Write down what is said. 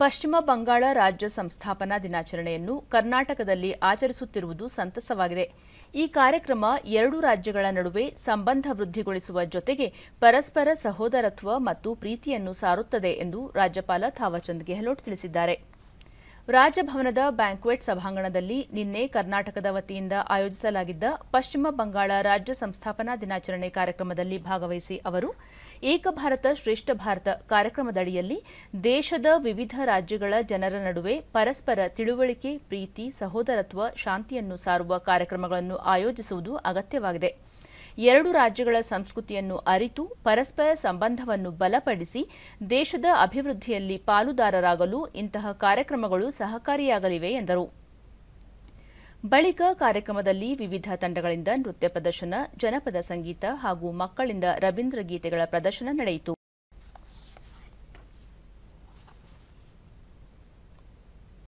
ಪಶ್ಚಿಮ ಬಂಗಾಳ ರಾಜ್ಯ ಸಂಸ್ಥಾಪನಾ ದಿನಾಚರಣೆಯನ್ನು ಕರ್ನಾಟಕದಲ್ಲಿ ಆಚರಿಸುತ್ತಿರುವುದು ಸಂತಸವಾಗಿದೆ. ಈ ಕಾರ್ಯಕ್ರಮ ಎರಡು ರಾಜ್ಯಗಳ ನಡುವೆ ಸಂಬಂಧ ವೃದ್ಧಿಗೊಳಿಸುವ ಜೊತೆಗೆ ಪರಸ್ಪರ ಸಹೋದರತ್ವ ಮತ್ತು ಪ್ರೀತಿಯನ್ನು ಸಾರುತ್ತದೆ ಎಂದು ರಾಜ್ಯಪಾಲ ಥಾವರ್ಚಂದ್ ಗೆಹ್ಲೋಟ್ ತಿಳಿಸಿದ್ದಾರೆ. ರಾಜಭವನದ ಬ್ಯಾಂಕ್ವೆಟ್ ಸಭಾಂಗಣದಲ್ಲಿ ನಿನ್ನೆ ಕರ್ನಾಟಕದ ವತಿಯಿಂದ ಆಯೋಜಿಸಲಾಗಿದ್ದ ಪಶ್ಚಿಮ ಬಂಗಾಳ ರಾಜ್ಯ ಸಂಸ್ಥಾಪನಾ ದಿನಾಚರಣೆ ಕಾರ್ಯಕ್ರಮದಲ್ಲಿ ಭಾಗವಹಿಸಿ ಅವರು ಏಕ ಭಾರತ ಶ್ರೇಷ್ಠ ಭಾರತ ಕಾರ್ಯಕ್ರಮದಡಿಯಲ್ಲಿ ದೇಶದ ವಿವಿಧ ರಾಜ್ಯಗಳ ಜನರ ನಡುವೆ ಪರಸ್ಪರ ತಿಳುವಳಿಕೆ, ಪ್ರೀತಿ, ಸಹೋದರತ್ವ, ಶಾಂತಿಯನ್ನು ಸಾರುವ ಕಾರ್ಯಕ್ರಮಗಳನ್ನು ಆಯೋಜಿಸುವುದು ಅಗತ್ಯವಾಗಿದೆ. ಎರಡು ರಾಜ್ಯಗಳ ಸಂಸ್ಕೃತಿಯನ್ನು ಅರಿತು ಪರಸ್ಪರ ಸಂಬಂಧವನ್ನು ಬಲಪಡಿಸಿ ದೇಶದ ಅಭಿವೃದ್ಧಿಯಲ್ಲಿ ಪಾಲುದಾರರಾಗಲು ಇಂತಹ ಕಾರ್ಯಕ್ರಮಗಳು ಸಹಕಾರಿಯಾಗಲಿವೆ ಎಂದರು. ಬಳಿಕ ಕಾರ್ಯಕ್ರಮದಲ್ಲಿ ವಿವಿಧ ತಂಡಗಳಿಂದ ನೃತ್ಯ ಪ್ರದರ್ಶನ, ಜನಪದ ಸಂಗೀತ ಹಾಗೂ ಮಕ್ಕಳಿಂದ ರವೀಂದ್ರ ಗೀತೆಗಳ ಪ್ರದರ್ಶನ ನಡೆಯಿತು.